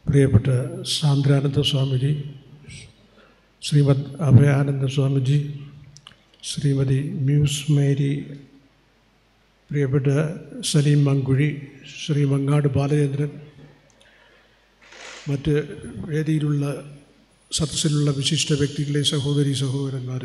പ്രിയപ്പെട്ട സാന്ദ്രാനന്ദ സ്വാമിജി, ശ്രീമദ് അഭയാനന്ദ സ്വാമിജി, ശ്രീമതി മ്യൂസ് മേരി, പ്രിയപ്പെട്ട സലീം മങ്കുഴി, ശ്രീ മങ്ങാട് ബാലചന്ദ്രൻ, മറ്റ് വേദിയിലുള്ള സദസ്സിലുള്ള വിശിഷ്ട വ്യക്തികളെ, സഹോദരി സഹോദരന്മാർ,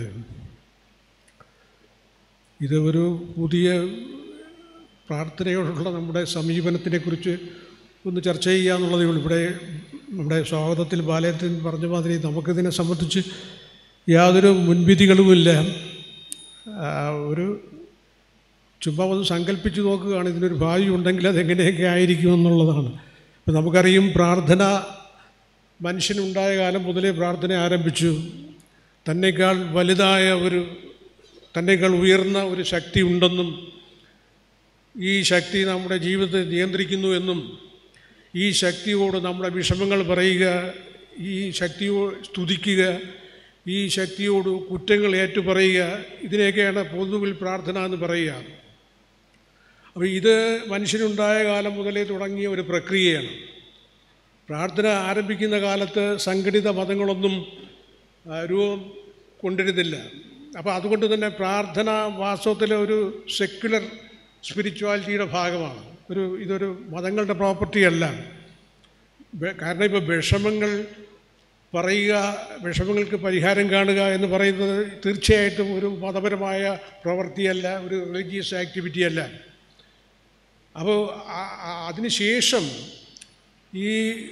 ഇത് ഒരു പുതിയ പ്രാർത്ഥനയോടുള്ള നമ്മുടെ സമീപനത്തിനെക്കുറിച്ച് ഒന്ന് ചർച്ച ചെയ്യുക എന്നുള്ളതേ ഉള്ളൂ. ഇവിടെ നമ്മുടെ സ്വാഗതത്തിൽ ബാലയത്തിൽ പറഞ്ഞ മാതിരി നമുക്കിതിനെ സംബന്ധിച്ച് യാതൊരു മുൻവിധികളുമില്ല. ഒരു ചുമ്മാ ഒന്ന് സങ്കല്പിച്ച് നോക്കുകയാണ്, ഇതിനൊരു ഭാവി ഉണ്ടെങ്കിൽ അതെങ്ങനെയൊക്കെ ആയിരിക്കുമെന്നുള്ളതാണ്. ഇപ്പം നമുക്കറിയും, പ്രാർത്ഥന മനുഷ്യനുണ്ടായ കാലം മുതലേ പ്രാർത്ഥന ആരംഭിച്ചു. തന്നേക്കാൾ വലുതായ തന്നേക്കാൾ ഉയർന്ന ഒരു ശക്തി ഉണ്ടെന്നും ഈ ശക്തി നമ്മുടെ ജീവിതത്തെ നിയന്ത്രിക്കുന്നു എന്നും ഈ ശക്തിയോട് നമ്മുടെ വിഷമങ്ങൾ പറയുക, ഈ ശക്തിയോട് സ്തുതിക്കുക, ഈ ശക്തിയോട് കുറ്റങ്ങൾ ഏറ്റുപറയുക, ഇതിനെയൊക്കെയാണ് പൊതുവിൽ പ്രാർത്ഥന എന്ന് പറയുക. അപ്പോൾ ഇത് മനുഷ്യനുണ്ടായ കാലം മുതലേ തുടങ്ങിയ ഒരു പ്രക്രിയയാണ്. പ്രാർത്ഥന ആരംഭിക്കുന്ന കാലത്ത് സംഘടിത മതങ്ങളൊന്നും രൂപം കൊണ്ടിരുന്നില്ല. അപ്പോൾ അതുകൊണ്ട് തന്നെ പ്രാർത്ഥന വാസ്തവത്തിലെ ഒരു സെക്യുലർ സ്പിരിച്വാലിറ്റിയുടെ ഭാഗമാണ്. ഇതൊരു മതങ്ങളുടെ പ്രോപ്പർട്ടിയല്ല. കാരണം ഇപ്പോൾ വിഷമങ്ങൾ പറയുക, വിഷമങ്ങൾക്ക് പരിഹാരം കാണുക എന്ന് പറയുന്നത് തീർച്ചയായിട്ടും ഒരു മതപരമായ പ്രവൃത്തിയല്ല, ഒരു റിലീജിയസ് ആക്ടിവിറ്റിയല്ല. അപ്പോൾ അതിനുശേഷം ഈ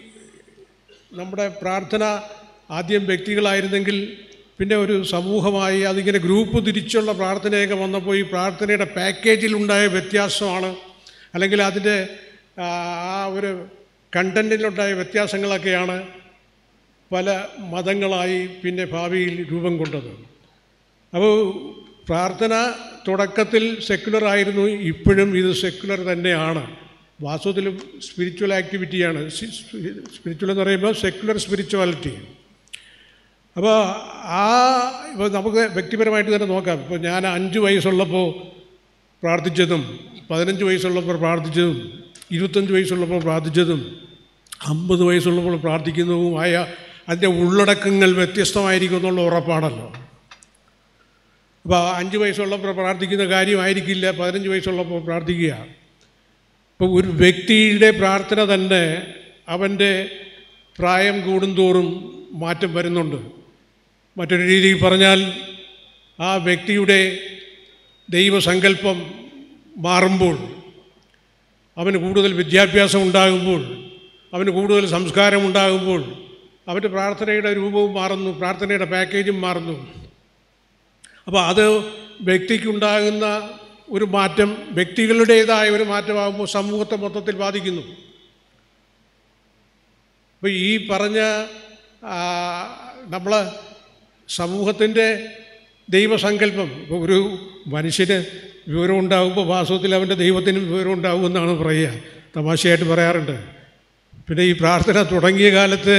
നമ്മുടെ പ്രാർത്ഥന ആദ്യം വ്യക്തികളായിരുന്നെങ്കിൽ പിന്നെ ഒരു സമൂഹമായി, അതിങ്ങനെ ഗ്രൂപ്പ് തിരിച്ചുള്ള പ്രാർത്ഥനയൊക്കെ വന്നപ്പോൾ ഈ പ്രാർത്ഥനയുടെ പാക്കേജിലുണ്ടായ വ്യത്യാസമാണ്, അല്ലെങ്കിൽ അതിൻ്റെ ആ ഒരു കണ്ടൻറ്റിലുണ്ടായ വ്യത്യാസങ്ങളൊക്കെയാണ് പല മതങ്ങളായി പിന്നെ ഭാവിയിൽ രൂപം കൊണ്ടത്. അപ്പോൾ പ്രാർത്ഥന തുടക്കത്തിൽ സെക്യുലർ ആയിരുന്നു, ഇപ്പോഴും ഇത് സെക്യുലർ തന്നെയാണ്. വാസ്തവത്തിലും സ്പിരിച്വൽ ആക്ടിവിറ്റിയാണ്. സ്പിരിച്വൽ എന്ന് പറയുമ്പോൾ സെക്യുലർ സ്പിരിച്വാലിറ്റി. അപ്പോൾ ഇപ്പോൾ നമുക്ക് വ്യക്തിപരമായിട്ട് തന്നെ നോക്കാം. ഇപ്പോൾ ഞാൻ 5 വയസ്സുള്ളപ്പോൾ പ്രാർത്ഥിച്ചതും 15 വയസ്സുള്ളപ്പോൾ പ്രാർത്ഥിച്ചതും 25 വയസ്സുള്ളപ്പോൾ പ്രാർത്ഥിച്ചതും 50 വയസ്സുള്ളപ്പോൾ പ്രാർത്ഥിക്കുന്നതുമായ അതിൻ്റെ ഉള്ളടക്കങ്ങൾ വ്യത്യസ്തമായിരിക്കും എന്നുള്ള ഉറപ്പാണല്ലോ. അപ്പോൾ 5 വയസ്സുള്ളപ്പോൾ പ്രാർത്ഥിക്കുന്ന കാര്യമായിരിക്കില്ല 15 വയസ്സുള്ളപ്പോൾ പ്രാർത്ഥിക്കുക. ഇപ്പോൾ ഒരു വ്യക്തിയുടെ പ്രാർത്ഥന തന്നെ അവൻ്റെ പ്രായം കൂടുന്തോറും മാറ്റം വരുന്നുണ്ട്. മറ്റൊരു രീതിയിൽ പറഞ്ഞാൽ, ആ വ്യക്തിയുടെ ദൈവസങ്കല്പം മാറുമ്പോൾ, അവന് കൂടുതൽ വിദ്യാഭ്യാസം ഉണ്ടാകുമ്പോൾ, അവന് കൂടുതൽ സംസ്കാരം ഉണ്ടാകുമ്പോൾ അവൻ്റെ പ്രാർത്ഥനയുടെ രൂപവും മാറുന്നു, പ്രാർത്ഥനയുടെ പാക്കേജും മാറുന്നു. അപ്പോൾ അത് വ്യക്തിക്കുണ്ടാകുന്ന ഒരു മാറ്റം, വ്യക്തികളുടേതായ ഒരു മാറ്റമാകുമ്പോൾ സമൂഹത്തെ മൊത്തത്തിൽ ബാധിക്കുന്നു. അപ്പോൾ ഈ പറഞ്ഞ നമ്മൾ സമൂഹത്തിൻ്റെ ദൈവസങ്കല്പം, ഇപ്പോൾ ഒരു മനുഷ്യന് വിവരം ഉണ്ടാകുമ്പോൾ വാസ്തവത്തിൽ അവൻ്റെ ദൈവത്തിനും വിവരം ഉണ്ടാകുമെന്നാണ് പറയുക, തമാശയായിട്ട് പറയാറുണ്ട്. പിന്നെ ഈ പ്രാർത്ഥന തുടങ്ങിയ കാലത്ത്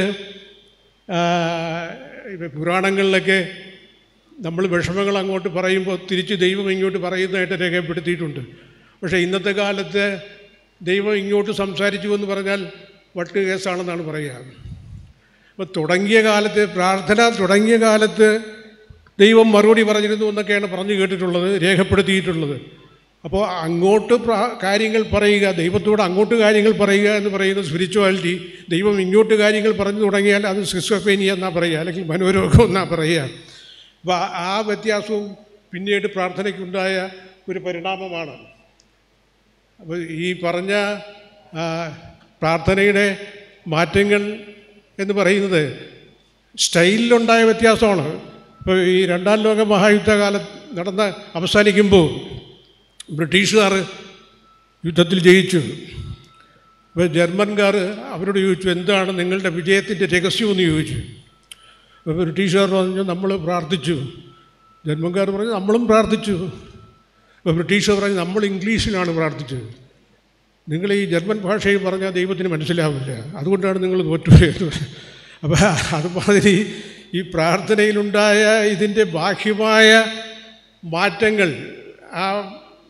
പുരാണങ്ങളിലൊക്കെ നമ്മൾ വിഷമങ്ങൾ അങ്ങോട്ട് പറയുമ്പോൾ തിരിച്ച് ദൈവം ഇങ്ങോട്ട് പറയുന്നതായിട്ട് രേഖപ്പെടുത്തിയിട്ടുണ്ട്. പക്ഷേ ഇന്നത്തെ കാലത്ത് ദൈവം ഇങ്ങോട്ട് സംസാരിച്ചു എന്ന് പറഞ്ഞാൽ വട്ട് കേസാണെന്നാണ് പറയുക. അപ്പോൾ തുടങ്ങിയ കാലത്ത്, പ്രാർത്ഥന തുടങ്ങിയ കാലത്ത് ദൈവം മറുപടി പറഞ്ഞിരുന്നു എന്നൊക്കെയാണ് പറഞ്ഞു കേട്ടിട്ടുള്ളത്, രേഖപ്പെടുത്തിയിട്ടുള്ളത്. അപ്പോൾ അങ്ങോട്ട് കാര്യങ്ങൾ പറയുക, ദൈവത്തോട് അങ്ങോട്ട് കാര്യങ്ങൾ പറയുക എന്ന് പറയുന്നത് സ്പിരിച്വാലിറ്റി. ദൈവം ഇങ്ങോട്ട് കാര്യങ്ങൾ പറഞ്ഞു തുടങ്ങിയാൽ അത് സിസ്കോഫേനിയ എന്നാണ് പറയുക, അല്ലെങ്കിൽ മനോരോഗം എന്നാണ് പറയുക. അപ്പോൾ ആ വ്യത്യാസവും പിന്നീട് പ്രാർത്ഥനയ്ക്കുണ്ടായ ഒരു പരിണാമമാണ്. അപ്പോൾ ഈ പറഞ്ഞ പ്രാർത്ഥനയുടെ മാറ്റങ്ങൾ എന്ന് പറയുന്നത് സ്റ്റൈലിലുണ്ടായ വ്യത്യാസമാണ്. ഇപ്പോൾ ഈ 2ാം ലോക മഹായുദ്ധകാലം അവസാനിക്കുമ്പോൾ ബ്രിട്ടീഷുകാർ യുദ്ധത്തിൽ ജയിച്ചു. ഇപ്പോൾ ജർമ്മൻകാർ അവരോട് ചോദിച്ചു, എന്താണ് നിങ്ങളുടെ വിജയത്തിൻ്റെ രഹസ്യമെന്ന് ചോദിച്ചു. അപ്പോൾ ബ്രിട്ടീഷുകാർ പറഞ്ഞു, നമ്മൾ പ്രാർത്ഥിച്ചു. ജർമ്മൻകാർ പറഞ്ഞു, നമ്മളും പ്രാർത്ഥിച്ചു. അപ്പോൾ ബ്രിട്ടീഷുകാർ പറഞ്ഞു, നമ്മൾ ഇംഗ്ലീഷിലാണ് പ്രാർത്ഥിച്ചത്, നിങ്ങൾ ഈ ജർമ്മൻ ഭാഷയിൽ പറഞ്ഞാൽ ദൈവത്തിന് മനസ്സിലാവില്ല, അതുകൊണ്ടാണ് നിങ്ങൾ തോറ്റുപോയത്. അപ്പോൾ അതുമാതിരി ഈ പ്രാർത്ഥനയിലുണ്ടായ ഇതിൻ്റെ ബാഹ്യമായ മാറ്റങ്ങൾ,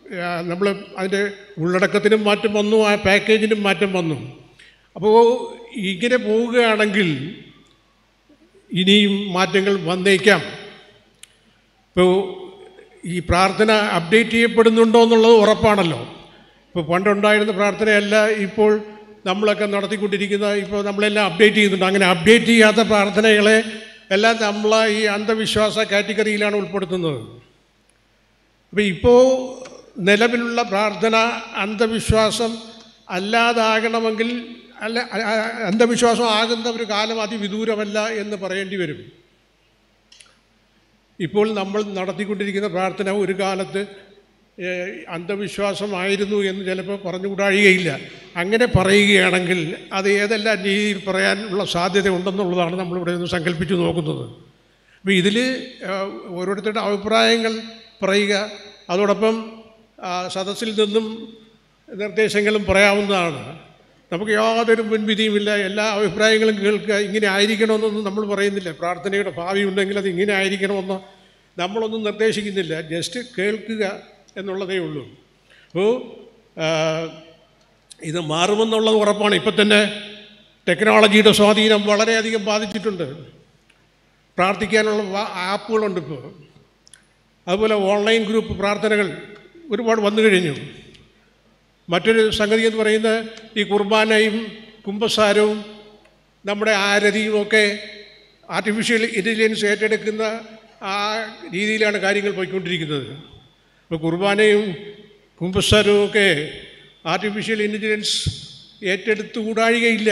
നമ്മൾ അതിൻ്റെ ഉള്ളടക്കത്തിനും മാറ്റം വന്നു, ആ പാക്കേജിനും മാറ്റം വന്നു. അപ്പോൾ ഇങ്ങനെ പോവുകയാണെങ്കിൽ ഇനിയും മാറ്റങ്ങൾ വന്നേക്കാം. ഇപ്പോൾ ഈ പ്രാർത്ഥന അപ്ഡേറ്റ് ചെയ്യപ്പെടുന്നുണ്ടോ എന്നുള്ളത് ഉറപ്പാണല്ലോ. ഇപ്പോൾ പണ്ടുണ്ടായിരുന്ന പ്രാർത്ഥനയല്ല ഇപ്പോൾ നമ്മളൊക്കെ നടത്തിക്കൊണ്ടിരിക്കുന്ന, ഇപ്പോൾ നമ്മളെല്ലാം അപ്ഡേറ്റ് ചെയ്യുന്നുണ്ട്. അങ്ങനെ അപ്ഡേറ്റ് ചെയ്യാത്ത പ്രാർത്ഥനകളെ എല്ലാം നമ്മൾ ഈ അന്ധവിശ്വാസ കാറ്റഗറിയിലാണ് ഉൾപ്പെടുത്തുന്നത്. അപ്പോൾ ഇപ്പോൾ നിലവിലുള്ള പ്രാർത്ഥന അന്ധവിശ്വാസം അല്ലാതാകണമെങ്കിൽ അന്ധവിശ്വാസം ആകുന്ന ഒരു കാലം അതിവിദൂരമല്ല എന്ന് പറയേണ്ടി വരും. ഇപ്പോൾ നമ്മൾ നടത്തിക്കൊണ്ടിരിക്കുന്ന പ്രാർത്ഥന ഒരു കാലത്ത് അന്ധവിശ്വാസമായിരുന്നു എന്ന് ചിലപ്പോൾ പറഞ്ഞുകൂടാഴികയില്ല. അങ്ങനെ പറയുകയാണെങ്കിൽ അത് ഏതെല്ലാം രീതിയിൽ പറയാനുള്ള സാധ്യത ഉണ്ടെന്നുള്ളതാണ് നമ്മളിവിടെ ഒന്ന് സങ്കല്പിച്ച് നോക്കുന്നത്. അപ്പോൾ ഇതിൽ ഓരോരുത്തരുടെ അഭിപ്രായങ്ങൾ പറയുക, അതോടൊപ്പം സദസ്സിൽ നിന്നും നിർദ്ദേശങ്ങളും പറയാവുന്നതാണ്. നമുക്ക് യാതൊരു മുൻവിധിയുമില്ല. എല്ലാ അഭിപ്രായങ്ങളും കേൾക്കുക. ഇങ്ങനെ ആയിരിക്കണമെന്നൊന്നും നമ്മൾ പറയുന്നില്ല. പ്രാർത്ഥനയുടെ ഭാവി ഉണ്ടെങ്കിൽ അത് ഇങ്ങനെ ആയിരിക്കണമെന്ന് നമ്മളൊന്നും നിർദ്ദേശിക്കുന്നില്ല. ജസ്റ്റ് കേൾക്കുക എന്നുള്ളതേ ഉള്ളൂ. അപ്പോൾ ഇത് മാറുമെന്നുള്ളത് ഉറപ്പാണ്. ഇപ്പം തന്നെ ടെക്നോളജിയുടെ സ്വാധീനം വളരെയധികം ബാധിച്ചിട്ടുണ്ട്. പ്രാർത്ഥിക്കാനുള്ള ആപ്പുകളുണ്ട് ഇപ്പോൾ. അതുപോലെ ഓൺലൈൻ ഗ്രൂപ്പ് പ്രാർത്ഥനകൾ ഒരുപാട് വന്നു കഴിഞ്ഞു. മറ്റൊരു സംഗതി എന്ന് പറയുന്നത് ഈ കുർബാനയും കുമ്പസാരവും നമ്മുടെ ആരതിയും ഒക്കെ ആർട്ടിഫിഷ്യൽ ഇൻ്റലിജൻസ് ഏറ്റെടുക്കുന്ന ആ രീതിയിലാണ് കാര്യങ്ങൾ പോയിക്കൊണ്ടിരിക്കുന്നത്. ഇപ്പോൾ കുർബാനയും കുമ്പസാരവും ഒക്കെ ആർട്ടിഫിഷ്യൽ ഇൻ്റലിജൻസ് ഏറ്റെടുത്തുകൂടാഴികയില്ല.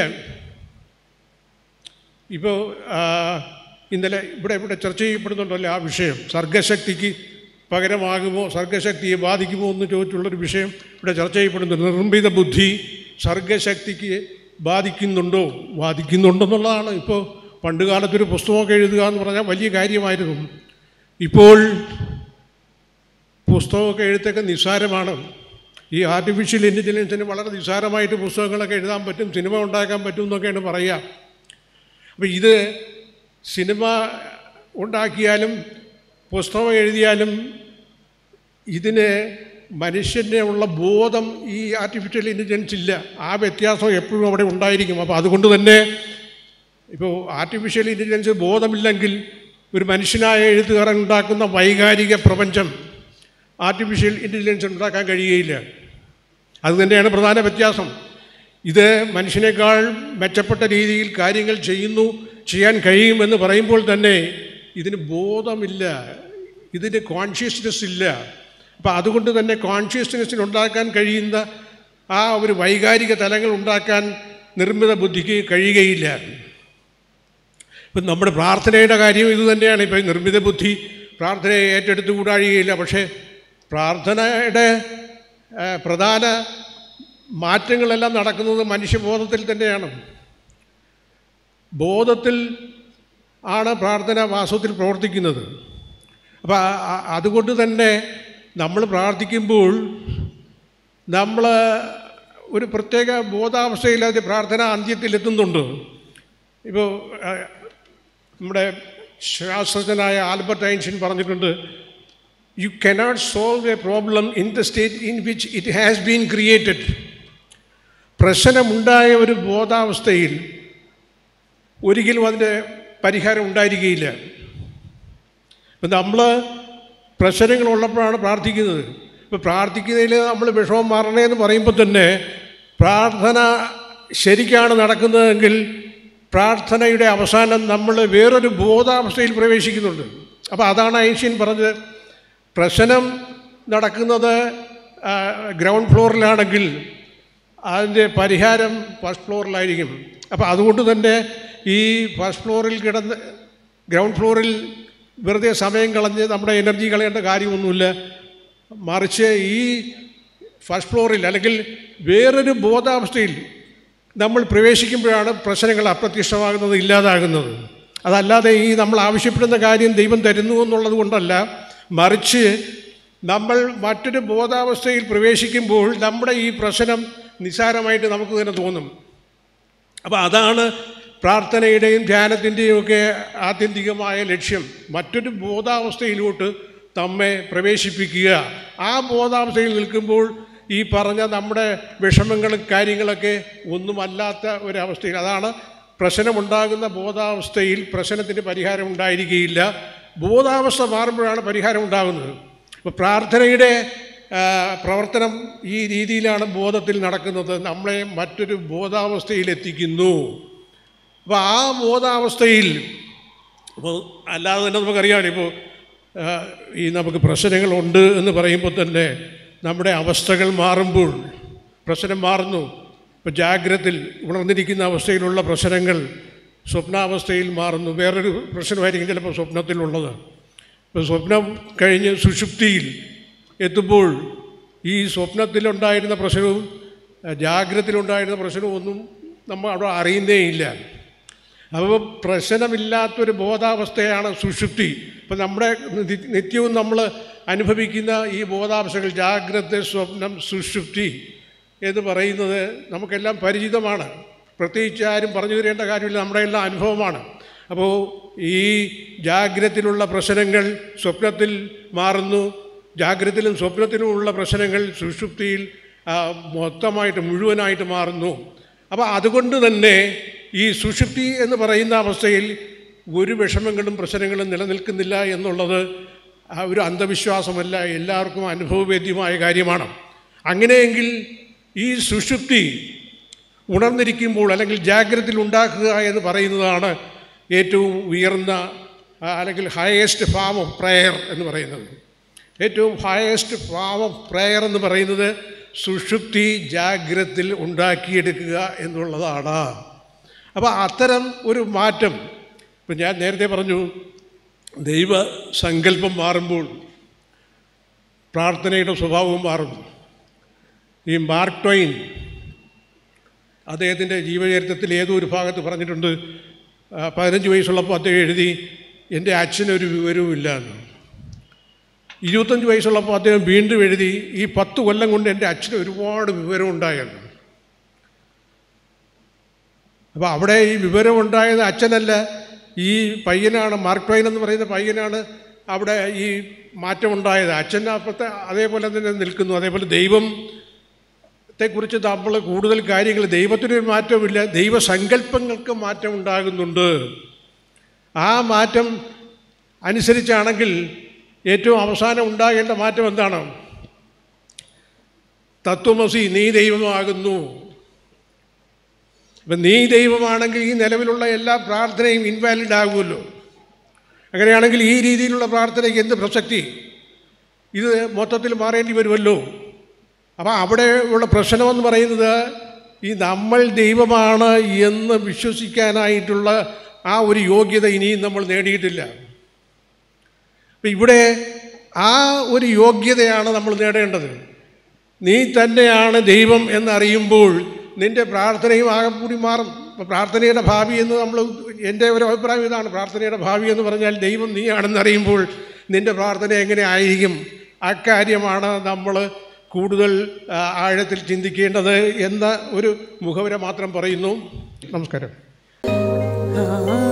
ഇപ്പോൾ ഇന്നലെ ഇവിടെ ചർച്ച ചെയ്യപ്പെടുന്നുണ്ടല്ലോ ആ വിഷയം, സർഗശക്തിക്ക് പകരമാകുമോ, സർഗശക്തിയെ ബാധിക്കുമോ എന്ന് ചോദിച്ചുള്ളൊരു വിഷയം ഇവിടെ ചർച്ച ചെയ്യപ്പെടുന്നുണ്ട്. നിർമ്മിത ബുദ്ധി സർഗശക്തിക്ക് ബാധിക്കുന്നുണ്ടെന്നുള്ളതാണ്. ഇപ്പോൾ പണ്ട് കാലത്തൊരു പുസ്തകമൊക്കെ എഴുതുക എന്ന് പറഞ്ഞാൽ വലിയ കാര്യമായിരുന്നു. ഇപ്പോൾ പുസ്തകമൊക്കെ എഴുത്തൊക്കെ നിസ്സാരമാണ്. ഈ ആർട്ടിഫിഷ്യൽ ഇൻ്റലിജൻസിന് വളരെ നിസ്സാരമായിട്ട് പുസ്തകങ്ങളൊക്കെ എഴുതാൻ പറ്റും, സിനിമ ഉണ്ടാക്കാൻ പറ്റും എന്നൊക്കെയാണ് പറയുക. അപ്പോൾ ഇത് സിനിമ ഉണ്ടാക്കിയാലും പുസ്തകം എഴുതിയാലും ഇതിന് മനുഷ്യൻ്റെ ഉള്ള ബോധം ഈ ആർട്ടിഫിഷ്യൽ ഇൻ്റലിജൻസ് ഇല്ല. ആ വ്യത്യാസം എപ്പോഴും അവിടെ ഉണ്ടായിരിക്കും. അപ്പോൾ അതുകൊണ്ട് തന്നെ ഇപ്പോൾ ആർട്ടിഫിഷ്യൽ ഇൻ്റലിജൻസ് ബോധമില്ലെങ്കിൽ ഒരു മനുഷ്യനായ എഴുത്തുകാരൻ ഉണ്ടാക്കുന്ന വൈകാരിക പ്രപഞ്ചം ആർട്ടിഫിഷ്യൽ ഇൻ്റലിജൻസ് ഉണ്ടാക്കാൻ കഴിയുകയില്ല. അതുതന്നെയാണ് പ്രധാന വ്യത്യാസം. ഇത് മനുഷ്യനേക്കാൾ മെച്ചപ്പെട്ട രീതിയിൽ കാര്യങ്ങൾ ചെയ്യാൻ കഴിയുമെന്ന് പറയുമ്പോൾ തന്നെ ഇതിന് ബോധമില്ല, ഇതിന് കോൺഷ്യസ്നെസ് ഇല്ല. അപ്പോൾ അതുകൊണ്ട് തന്നെ കോൺഷ്യസ്നെസ്സിനുണ്ടാക്കാൻ കഴിയുന്ന ആ ഒരു വൈകാരിക തലങ്ങൾ ഉണ്ടാക്കാൻ നിർമ്മിത ബുദ്ധിക്ക് കഴിയുകയില്ല. ഇപ്പം നമ്മുടെ പ്രാർത്ഥനയുടെ കാര്യം ഇത് തന്നെയാണ്. ഇപ്പോൾ നിർമ്മിത ബുദ്ധി പ്രാർത്ഥനയെ ഏറ്റെടുത്തുകൂടാഴികയില്ല. പക്ഷേ പ്രാർത്ഥനയുടെ പ്രധാന മാറ്റങ്ങളെല്ലാം നടക്കുന്നത് മനുഷ്യബോധത്തിൽ തന്നെയാണ്. ബോധത്തിൽ ആണ് പ്രാർത്ഥന വാസ്തവത്തിൽ പ്രവർത്തിക്കുന്നത്. അപ്പോൾ അതുകൊണ്ട് തന്നെ നമ്മൾ പ്രാർത്ഥിക്കുമ്പോൾ നമ്മൾ ഒരു പ്രത്യേക ബോധാവസ്ഥയില്ലാതെ പ്രാർത്ഥന അന്ത്യത്തിലെത്തുന്നുണ്ട്. ഇപ്പോൾ നമ്മുടെ ശാസ്ത്രജ്ഞനായ ആൽബർട്ട് ഐൻസ്റ്റീൻ പറഞ്ഞിട്ടുണ്ട്, you cannot solve a problem in the state in which it has been created. പ്രശ്നമുണ്ടായ ഒരു ബോധാവസ്ഥയിൽ ഒരിക്കലും അതിൻ്റെ പരിഹാരം ഉണ്ടായിരിക്കുകയില്ല. ഇപ്പം നമ്മൾ പ്രശ്നങ്ങളുള്ളപ്പോഴാണ് പ്രാർത്ഥിക്കുന്നത്. ഇപ്പോൾ പ്രാർത്ഥിക്കുന്നതിൽ നമ്മൾ വിഷമം മാറണേ എന്ന് പറയുമ്പോൾ തന്നെ പ്രാർത്ഥന ശരിക്കാണ് നടക്കുന്നതെങ്കിൽ പ്രാർത്ഥനയുടെ അവസാനം നമ്മൾ വേറൊരു ബോധാവസ്ഥയിൽ പ്രവേശിക്കുന്നുണ്ട്. അപ്പോൾ അതാണ് ഐൻസ്റ്റീൻ പറഞ്ഞത്, പ്രശ്നം നടക്കുന്നത് ഗ്രൗണ്ട് ഫ്ലോറിലാണെങ്കിൽ അതിൻ്റെ പരിഹാരം ഫസ്റ്റ് ഫ്ലോറിലായിരിക്കും. അപ്പോൾ അതുകൊണ്ട് തന്നെ ഈ ഫസ്റ്റ് ഫ്ലോറിൽ ഗ്രൗണ്ട് ഫ്ലോറിൽ വെറുതെ സമയം കളഞ്ഞ് നമ്മുടെ എനർജി കളയേണ്ട കാര്യമൊന്നുമില്ല. മറിച്ച് ഈ ഫസ്റ്റ് ഫ്ലോറിൽ അല്ലെങ്കിൽ വേറൊരു ബോധാവസ്ഥയിൽ നമ്മൾ പ്രവേശിക്കുമ്പോഴാണ് പ്രശ്നങ്ങൾ അപ്രത്യക്ഷമാകുന്നത്, ഇല്ലാതാകുന്നത്. അതല്ലാതെ ഈ നമ്മൾ ആവശ്യപ്പെടുന്ന കാര്യം ദൈവം തരുന്നു എന്നുള്ളത് കൊണ്ടല്ല, മറിച്ച് നമ്മൾ മറ്റൊരു ബോധാവസ്ഥയിൽ പ്രവേശിക്കുമ്പോൾ നമ്മുടെ ഈ പ്രശ്നം നിസ്സാരമായിട്ട് നമുക്ക് തന്നെ തോന്നും. അപ്പോൾ അതാണ് പ്രാർത്ഥനയുടെയും ധ്യാനത്തിൻ്റെയും ഒക്കെ ആത്യന്തികമായ ലക്ഷ്യം, മറ്റൊരു ബോധാവസ്ഥയിലോട്ട് നമ്മെ പ്രവേശിപ്പിക്കുക. ആ ബോധാവസ്ഥയിൽ നിൽക്കുമ്പോൾ ഈ പറഞ്ഞ നമ്മുടെ വിഷമങ്ങളും കാര്യങ്ങളൊക്കെ ഒന്നുമല്ലാത്ത ഒരവസ്ഥയിൽ, അതാണ് പ്രശ്നമുണ്ടാകുന്ന ബോധാവസ്ഥയിൽ പ്രശ്നത്തിന് പരിഹാരം ഉണ്ടായിരിക്കുകയില്ല. ബോധാവസ്ഥ മാറുമ്പോഴാണ് പരിഹാരം ഉണ്ടാകുന്നത്. അപ്പോൾ പ്രാർത്ഥനയുടെ പ്രവർത്തനം ഈ രീതിയിലാണ് ബോധത്തിൽ നടക്കുന്നത്. നമ്മളെ മറ്റൊരു ബോധാവസ്ഥയിലെത്തിക്കുന്നു. അപ്പോൾ ആ ബോധാവസ്ഥയിൽ അപ്പോൾ അല്ലാതെ തന്നെ നമുക്കറിയാമല്ലോ, ഇപ്പോൾ ഈ നമുക്ക് പ്രശ്നങ്ങളുണ്ട് എന്ന് പറയുമ്പോൾ തന്നെ നമ്മുടെ അവസ്ഥകൾ മാറുമ്പോൾ പ്രശ്നം മാറുന്നു. ഇപ്പോൾ ജാഗ്രതയിൽ ഉണർന്നിരിക്കുന്ന അവസ്ഥയിലുള്ള പ്രശ്നങ്ങൾ സ്വപ്നാവസ്ഥയിൽ മാറുന്നു. വേറൊരു പ്രശ്നമായിരിക്കും ചിലപ്പോൾ സ്വപ്നത്തിലുള്ളത്. ഇപ്പോൾ സ്വപ്നം കഴിഞ്ഞ് സുഷുപ്തിയിൽ എത്തുമ്പോൾ ഈ സ്വപ്നത്തിലുണ്ടായിരുന്ന പ്രശ്നവും ജാഗ്രതയിലുണ്ടായിരുന്ന പ്രശ്നവും ഒന്നും നമ്മൾ അവിടെ അറിയുന്നേയില്ല. അപ്പോൾ പ്രശ്നമില്ലാത്തൊരു ബോധാവസ്ഥയാണ് സുഷുപ്തി. ഇപ്പം നമ്മുടെ നിത്യവും നമ്മൾ അനുഭവിക്കുന്ന ഈ ബോധാവസ്ഥകൾ, ജാഗ്രത, സ്വപ്നം, സുഷുപ്തി എന്ന് പറയുന്നത് നമുക്കെല്ലാം പരിചിതമാണ്. പ്രത്യേകിച്ച് ആരും പറഞ്ഞു തരേണ്ട കാര്യമില്ല, നമ്മുടെ എല്ലാം അനുഭവമാണ്. അപ്പോൾ ഈ ജാഗ്രതയിലുള്ള പ്രശ്നങ്ങൾ സ്വപ്നത്തിൽ മാറുന്നു, ജാഗ്രതയിലും സ്വപ്നത്തിലുമുള്ള പ്രശ്നങ്ങൾ സുഷുപ്തിയിൽ മൊത്തമായിട്ട് മുഴുവനായിട്ട് മാറുന്നു. അപ്പോൾ അതുകൊണ്ട് തന്നെ ഈ സുഷുപ്തി എന്ന് പറയുന്ന അവസ്ഥയിൽ ഒരു വിഷമങ്ങളും പ്രശ്നങ്ങളും നിലനിൽക്കുന്നില്ല എന്നുള്ളത് ഒരു അന്ധവിശ്വാസമല്ല, എല്ലാവർക്കും അനുഭവവേദ്യമായ കാര്യമാണ്. അങ്ങനെയെങ്കിൽ ഈ സുഷുപ്തി ഉണർന്നിരിക്കുമ്പോൾ അല്ലെങ്കിൽ ജാഗ്രതയിൽ ഉണ്ടാക്കുക എന്ന് പറയുന്നതാണ് ഏറ്റവും ഉയർന്ന അല്ലെങ്കിൽ ഹയസ്റ്റ് ഫാം ഓഫ് പ്രയർ എന്ന് പറയുന്നത്. ഏറ്റവും ഹയസ്റ്റ് ഫാം ഓഫ് പ്രയർ എന്ന് പറയുന്നത് സുഷുപ്തി ജാഗ്രതയിൽ ഉണ്ടാക്കിയെടുക്കുക എന്നുള്ളതാണ്. അപ്പോൾ അത്തരം ഒരു മാറ്റം, ഇപ്പം ഞാൻ നേരത്തെ പറഞ്ഞു, ദൈവസങ്കല്പം മാറുമ്പോൾ പ്രാർത്ഥനയുടെ സ്വഭാവവും മാറും. ഈ മാർക്ക് ട്വൈൻ അദ്ദേഹത്തിൻ്റെ ജീവചരിത്രത്തിൽ ഏതോ ഒരു ഭാഗത്ത് പറഞ്ഞിട്ടുണ്ട്, 15 വയസ്സുള്ളപ്പോൾ അദ്ദേഹം എഴുതി, എൻ്റെ അച്ഛനൊരു വിവരവുമില്ല എന്ന്. 25 വയസ്സുള്ളപ്പോൾ അദ്ദേഹം വീണ്ടും എഴുതി, ഈ 10 കൊല്ലം കൊണ്ട് എൻ്റെ അച്ഛന് ഒരുപാട് വിവരം ഉണ്ടായെന്ന്. അപ്പോൾ അവിടെ ഈ വിവരമുണ്ടായത് അച്ഛനല്ല, ഈ പയ്യനാണ്. മാർക്ക് ട്വൈൻ എന്ന് പറയുന്ന പയ്യനാണ് അവിടെ ഈ മാറ്റമുണ്ടായത്. അച്ഛൻ അപ്പത്തെ അതേപോലെ തന്നെ നിൽക്കുന്നു. അതേപോലെ ദൈവത്തെക്കുറിച്ച് നമ്മൾ കൂടുതൽ കാര്യങ്ങൾ, ദൈവത്തിനൊരു മാറ്റമില്ല, ദൈവസങ്കല്പങ്ങൾക്ക് മാറ്റം ഉണ്ടാകുന്നുണ്ട്. ആ മാറ്റം അനുസരിച്ചാണെങ്കിൽ ഏറ്റവും അവസാനം ഉണ്ടാകേണ്ട മാറ്റം എന്താണ്? തത്വമസി, നീ ദൈവമാകുന്നു. അപ്പം നീ ദൈവമാണെങ്കിൽ ഈ നിലവിലുള്ള എല്ലാ പ്രാർത്ഥനയും ഇൻവാലിഡ് ആകുമല്ലോ. അങ്ങനെയാണെങ്കിൽ ഈ രീതിയിലുള്ള പ്രാർത്ഥനയ്ക്ക് എന്ത് പ്രസക്തി? ഇത് മൊത്തത്തിൽ മാറേണ്ടി വരുമല്ലോ. അപ്പം അവിടെ ഉള്ള പ്രശ്നമെന്ന് പറയുന്നത് ഈ നമ്മൾ ദൈവമാണ് എന്ന് വിശ്വസിക്കാനായിട്ടുള്ള ആ ഒരു യോഗ്യത ഇനിയും നമ്മൾ നേടിയിട്ടില്ല. അപ്പം ഇവിടെ ആ ഒരു യോഗ്യതയാണ് നമ്മൾ നേടേണ്ടത്. നീ തന്നെയാണ് ദൈവം എന്നറിയുമ്പോൾ നിൻ്റെ പ്രാർത്ഥനയും ആകെ കൂടി മാറും. അപ്പോൾ പ്രാർത്ഥനയുടെ ഭാവി എന്ന് എൻ്റെ ഒരു അഭിപ്രായം ഇതാണ്, പ്രാർത്ഥനയുടെ ഭാവി എന്ന് പറഞ്ഞാൽ ദൈവം നീയാണെന്നറിയുമ്പോൾ നിൻ്റെ പ്രാർത്ഥന എങ്ങനെ ആയിരിക്കും? അക്കാര്യമാണ് നമ്മൾ കൂടുതൽ ആഴത്തിൽ ചിന്തിക്കേണ്ടത് എന്ന ഒരു മുഖവുര മാത്രം പറയുന്നു. നമസ്കാരം.